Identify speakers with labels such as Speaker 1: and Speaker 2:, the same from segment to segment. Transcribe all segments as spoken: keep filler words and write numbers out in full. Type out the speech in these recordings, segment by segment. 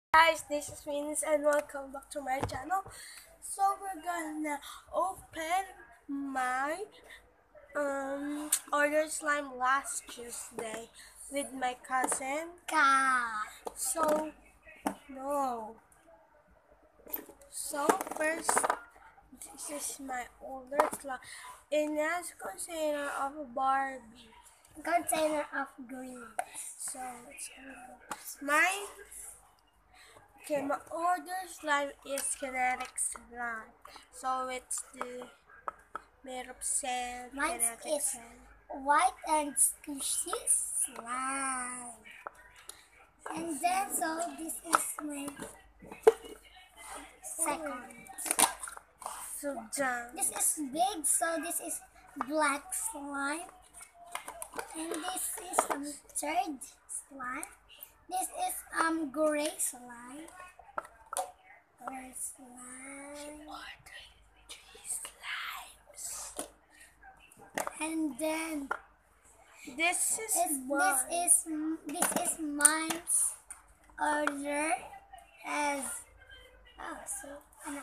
Speaker 1: Guys, this is Venus and welcome back to my channel. So we're gonna open my um order slime last Tuesday with my cousin.
Speaker 2: God.
Speaker 1: So no. So first, this is my order slime in a container of a Barbie.
Speaker 2: Container of green.
Speaker 1: So it's mine. Okay, my order slime is kinetic slime. So it's the made of sand.
Speaker 2: Mine
Speaker 1: Kinetic
Speaker 2: is
Speaker 1: sand.
Speaker 2: white and squishy slime. And then, so this is my second.
Speaker 1: So done.
Speaker 2: This is big, so this is black slime. And this is um, third slime. This is um gray slime. Gray slime.
Speaker 1: Three slimes.
Speaker 2: And then
Speaker 1: This is
Speaker 2: It's,
Speaker 1: mine.
Speaker 2: this is this is mine's order as oh so ano,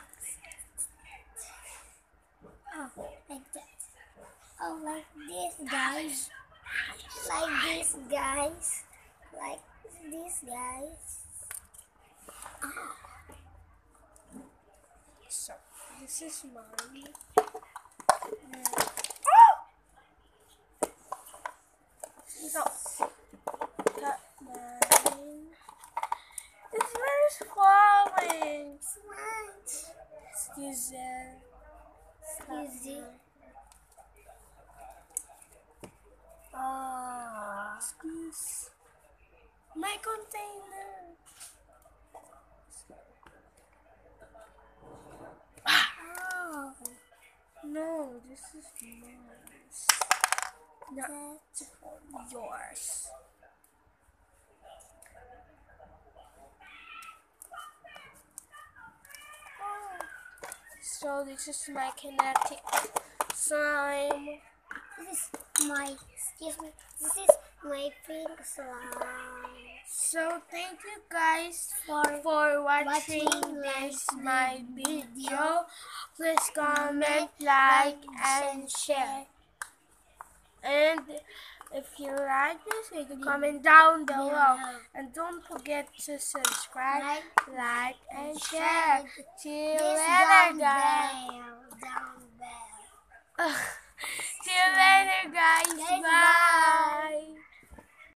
Speaker 2: oh like that oh like this guys like this guys like this guys oh.
Speaker 1: So this is mine. So cut mine. It's very swelling.
Speaker 2: Smart.
Speaker 1: Excuse it.
Speaker 2: Easy. Oh,
Speaker 1: Excuse my container.
Speaker 2: oh,
Speaker 1: No, this is mine. Not
Speaker 2: that's
Speaker 1: yours. So this is my kinetic slime.
Speaker 2: This is my, excuse me, this is my pink slime.
Speaker 1: So thank you guys
Speaker 2: For,
Speaker 1: for watching
Speaker 2: watching
Speaker 1: this
Speaker 2: my
Speaker 1: my
Speaker 2: video.
Speaker 1: video. Please comment, like, and share. And if you like this video, comment down below.
Speaker 2: Yeah.
Speaker 1: And don't forget to subscribe,
Speaker 2: Like,
Speaker 1: like, and share. See you
Speaker 2: this
Speaker 1: later,
Speaker 2: down
Speaker 1: guys.
Speaker 2: bell, down bell.
Speaker 1: See you later, guys.
Speaker 2: Guys,
Speaker 1: Bye.